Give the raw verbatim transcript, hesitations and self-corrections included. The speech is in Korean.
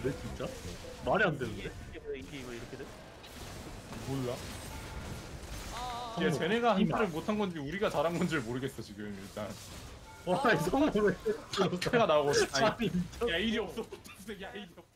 되는데 진짜? 말이 안 되는데? 이게 뭐 이게 이거 이렇게 돼? 몰라. 아, 야, 쟤네가 이마. 한타를 못한 건지 우리가 잘한 건지 모르겠어 지금 일단. 와, 이 성공 왜? 태가 나오고. 아니, 야 일이 없어. 야 일이 없어.